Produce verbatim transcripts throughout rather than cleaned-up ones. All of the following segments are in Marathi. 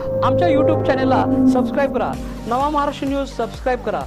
आमच्या यूट्यूब चॅनलला सबस्क्राईब करा, नवा महाराष्ट्र न्यूज सबस्क्राईब करा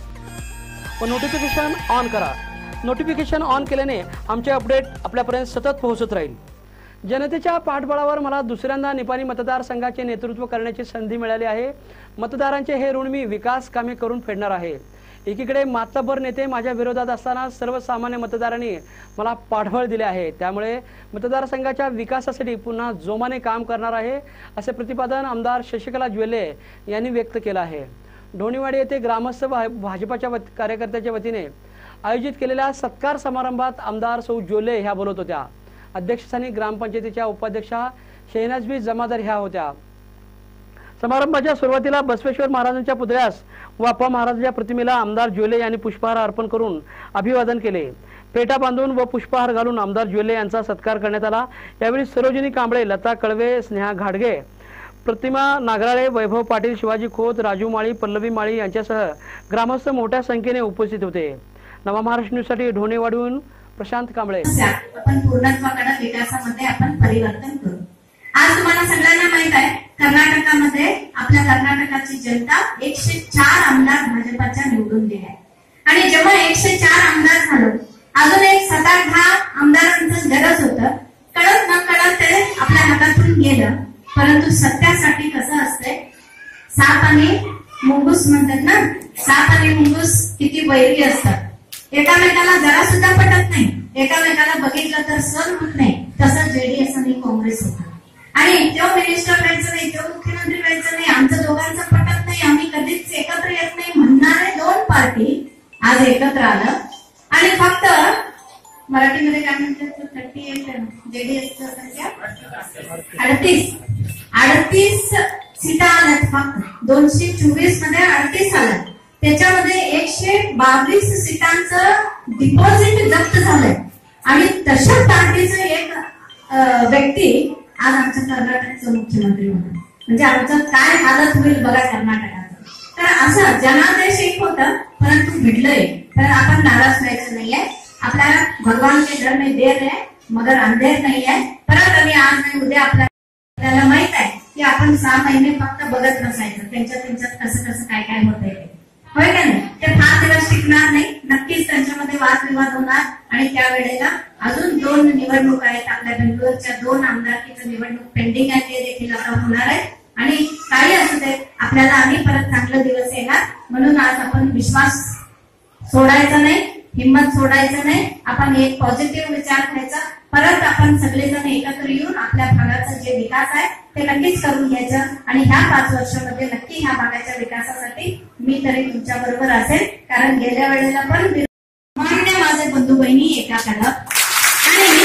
व नोटिफिकेशन ऑन करा। नोटिफिकेशन ऑन केल्याने आमचे अपडेट आपल्यापर्यंत सतत पोहोचत राहील। जनतेच्या पाठबळावर मला दुसऱ्यांदा निपाणी मतदारसंघाचे नेतृत्व करण्याची संधी मिळाली आहे। मतदारांचे हे ऋण मी विकास कामे करून फेडणार आहे। एकीकडे मातब्बर नेते माझ्या विरोधात असताना सर्वसामान्य मतदारांनी मला पाठबळ दिले आहे, त्यामुळे मतदारसंघाच्या विकासासाठी पुन्हा जोमाने काम करणार आहे, असे प्रतिपादन आमदार शशिकला ज्वेले यांनी व्यक्त केले आहे। ढोणीवाडी येथे ग्रामस्थ भाजपाच्या कार्यकर्त्यांच्या वतीने आयोजित केलेल्या सत्कार समारंभात आमदार सौ ज्वेले ह्या बोलत होत्या। अध्यक्षस्थानी ग्रामपंचायतीच्या उपाध्यक्षा शेहनाजबी जमादार ह्या होत्या। समारंभाच्या सुरुवातीला बसवेश्वर महाराजांच्या पुतळ्यास व अप्पा महाराजांच्या प्रतिमेला आमदार ज्वेले यांनी पुष्पहार अर्पण करून अभिवादन केले। पेटा बांधून व पुष्पहार घालून आमदार ज्वेले यांचा सत्कार करण्यात आला। यावेळी सरोजिनी कांबळे, लता कळवे, स्नेहा घाडगे, प्रतिमा नागराळे, वैभव पाटील, शिवाजी खोत, राजू माळी, पल्लवी माळी यांच्यासह ग्रामस्थ मोठ्या संख्येने उपस्थित होते। नवा महाराष्ट्र न्यूज साठी ढोणेवाडीहून प्रशांत कांबळे। आपण पूर्णत्वाकडे विकासामध्ये आपण परिवर्तन करू। आज तुम्हाला सगळ्यांना माहित आहे, कर्नाटकामध्ये आपल्या कर्नाटकाची जनता एकशे चार आमदार भाजपाच्या निवडून दिले आणि जेव्हा एकशे चार आमदार झालो, अजून एक सात आठ दहा आमदारांचं गरज होतं। कळत न कळत ते आपल्या हातातून गेलं, परंतु सत्यासाठी कसं असतंय, साप आणि मुंगूस म्हणतात ना, साप आणि मुंगूस किती वैरी असतात, एकामेकाला जरा सुद्धा पटत नाही, एकामेकाला बघितलं तर सहन होत नाही। तसं जेडीएस आणि काँग्रेस होतं आणि तो मिनिस्टर व्हायचं नाही, तो मुख्यमंत्री व्हायचं नाही, आमचं दोघांचं पटत नाही, आम्ही कधीच एकत्र येत नाही म्हणणारे दोन पार्टी आज एकत्र आलं आणि फक्त मराठीमध्ये काय म्हणतात, थर्टी एट जेडीएसचं संख्या अडतीस अडतीस सीटा आल्यात, फक्त दोनशे चोवीस मध्ये अडतीस आल्यात। त्याच्यामध्ये एकशे बावीस सीटांचं डिपॉझिट जप्त झालंय आणि तशाच पार्टीचं एक व्यक्ती आज आमच्या कर्नाटकचं मुख्यमंत्री होणार, म्हणजे आमचं काय हालत होईल बघा कर्नाटकाचं। तर असं जनादेश एक होतं, परंतु भिडलंय, तर आपण नाराज व्हायचं नाहीये। आपल्याला भगवान के घर में देर है मगर अंधेर नाही आहे। परत आणि आज नाही उद्या आपल्याला माहित आहे की आपण सहा महिने फक्त बघत नसायचं त्यांच्या त्यांच्यात कसं कसं काय काय होतंय ते, होय का नाही। ते फार दिवस टिकणार नाही, नक्कीच त्यांच्यामध्ये वादविवाद होणार आणि त्यावेळेला अजून दोन निवडणूक आहेत, आपल्या बेंगलोरच्या दोन आमदारकीचं निवडणूक पेंडिंग आहे, ते देखील आता होणार आहे आणि काही असू दे आपल्याला आणि परत चांगले दिवस येणार। म्हणून आज आपण विश्वास सोडायचा नाही, हिंमत सोडायचं नाही, आपण एक पॉझिटिव्ह विचार करायचा, परत आपण सगळेजण एकत्र येऊन आपल्या भागाचा जे विकास आहे ते नक्कीच करून घ्यायचं आणि ह्या पाच वर्षामध्ये नक्की ह्या भागाच्या विकासासाठी मी तरी तुमच्या बरोबर असेल, कारण गेल्या वेळेला पण मान्य माझे बंधू बहिणी एकाकडं आणि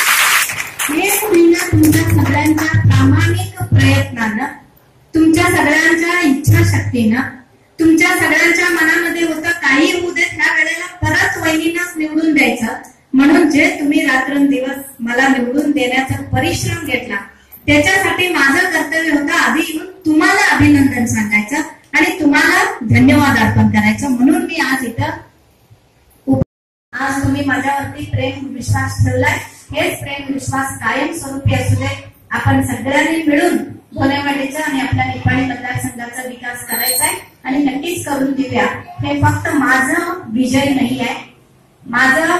एक महिना तुमच्या सगळ्यांच्या प्रामाणिक प्रयत्नानं, तुमच्या सगळ्यांच्या इच्छाशक्तीनं, तुमच्या सगळ्यांच्या मनामध्ये होतं काही होऊ देत, ह्या वेळेला परत वहिनींनाच निवडून द्यायचं, म्हणून जे तुम्ही रात्रंदिवस मला निवडून देण्याचा परिश्रम घेतला त्याच्यासाठी माझं कर्तव्य होतं आधी येऊन तुम्हाला अभिनंदन सांगायचं आणि तुम्हाला धन्यवाद अर्पण करायचं। म्हणून मी आज इथं, आज तुम्ही माझ्यावरती प्रेम विश्वास ठेवलाय, हेच प्रेम विश्वास कायम स्वरूपी असू दे। आपण सगळ्यांनी मिळून ढोणेवाडीचा आणि आपल्या निपाणी मतदारसंघाचा विकास करायचा आहे आणि नक्कीच करून देऊया। हे फक्त माझं विजय नाही आहे, माझं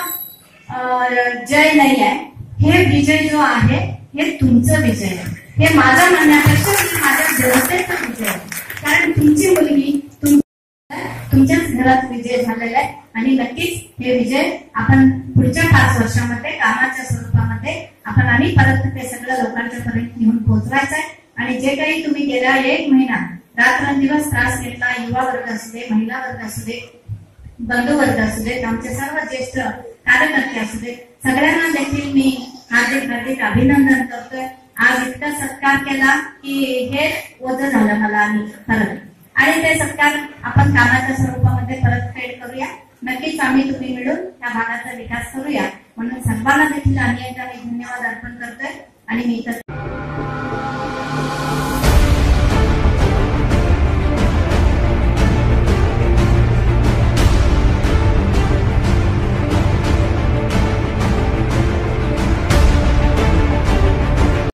जय नाही आहे, हे विजय जो आहे हे तुमचं विजय आहे। हे माझं म्हणण्यापेक्षा माझ्या जनतेचा विजय आहे, कारण तुमची मुलगी तुमच्याच घरात विजय झालेला आहे आणि नक्कीच हे विजय आपण पुढच्या पाच वर्षामध्ये कामाच्या स्वरूपामध्ये आपण आणि परत ते सगळं लोकांच्या पर्यंत घेऊन पोहोचवायचं आहे। आणि जे काही तुम्ही गेल्या एक महिना रात्रंदिवस त्रास घेतला, युवा वर्ग असू दे, महिला वर्ग असू दे, बंधू वर्ग असू देत, आमचे सर्व ज्येष्ठ कार्यकर्ते असू देत, सगळ्यांना देखील मी हार्दिक हार्दिक अभिनंदन करतोय। आज इतका सत्कार केला की हे ओझं झालं मला आणि परत, आणि ते सत्कार आपण कामाच्या स्वरूपामध्ये परतफेड करूया। नक्कीच आम्ही तुम्ही मिळून त्या भागाचा विकास करूया, म्हणून सर्वांना देखील आणि एकदा मी धन्यवाद अर्पण करतोय आणि मी